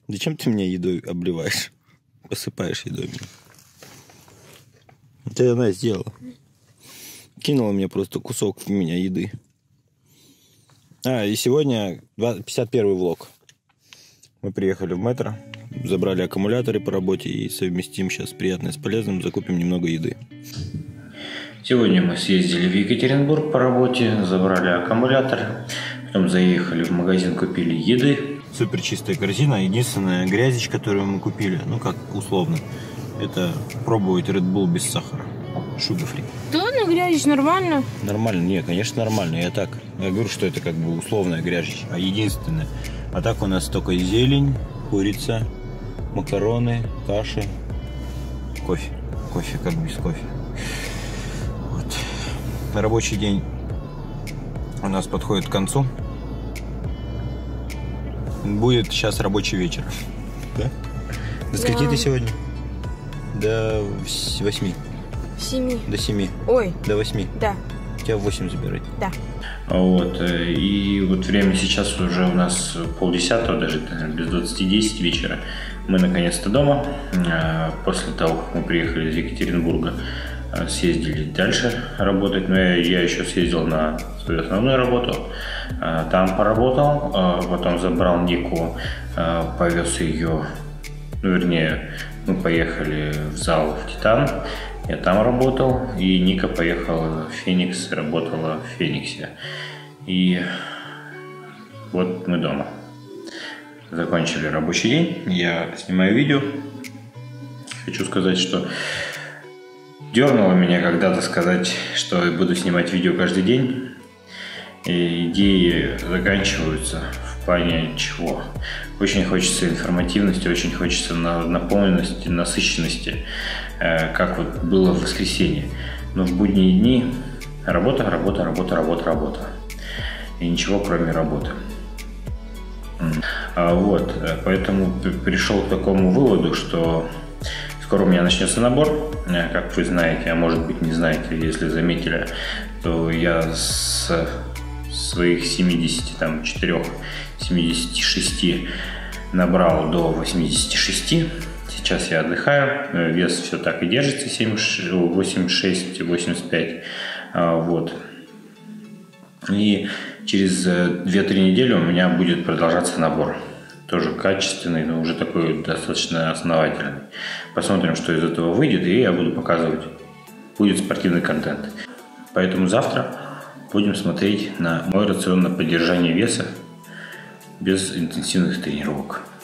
Зачем ты меня едой обливаешь? Посыпаешь едой меня. Это она сделала. Кинула мне просто кусок в меня еды. И сегодня 51-й влог. Мы приехали в метро, забрали аккумуляторы по работе и совместим сейчас приятное с полезным, закупим немного еды. Сегодня мы съездили в Екатеринбург по работе, забрали аккумулятор, потом заехали в магазин, купили еды. Супер чистая корзина. Единственная грязь, которую мы купили, ну как условно, это пробовать Red Bull без сахара. Sugar free. Да ладно, грязь, нормально? Нормально? Не, конечно, нормально. Я говорю, что это как бы условная грязь, а единственная. А так у нас только зелень, курица, макароны, каши, кофе. Кофе как без кофе. Вот. Рабочий день у нас подходит к концу. Будет сейчас рабочий вечер. Да? До скольки ты сегодня? До 8. 7. До 7. Ой. До 8. Да. Тебя в 8 забирать. Да. Вот. И вот время сейчас уже у нас 9:30, даже без 20:10 вечера. Мы наконец-то дома. После того, как мы приехали из Екатеринбурга, съездили дальше работать. Но я еще съездил на свою основную работу. Там поработал, потом забрал Нику, повез ее, вернее, мы поехали в зал в Титан. Я там работал, и Ника поехала в Феникс, работала в Фениксе. И вот мы дома. Закончили рабочий день, я снимаю видео. Хочу сказать, что дернуло меня когда-то сказать, что я буду снимать видео каждый день. И идеи заканчиваются в плане чего. Очень хочется информативности, очень хочется наполненности, насыщенности, как вот было в воскресенье. Но в будние дни работа. И ничего, кроме работы. Вот, поэтому пришел к такому выводу, что скоро у меня начнется набор. Как вы знаете, а может быть не знаете, если заметили, то я с своих 74-76 набрал до 86. Сейчас я отдыхаю, вес все так и держится, 86-85. Вот. И через 2-3 недели у меня будет продолжаться набор. Тоже качественный, но уже такой достаточно основательный. Посмотрим, что из этого выйдет, и я буду показывать. Будет спортивный контент. Поэтому завтра будем смотреть на мой рацион на поддержание веса без интенсивных тренировок.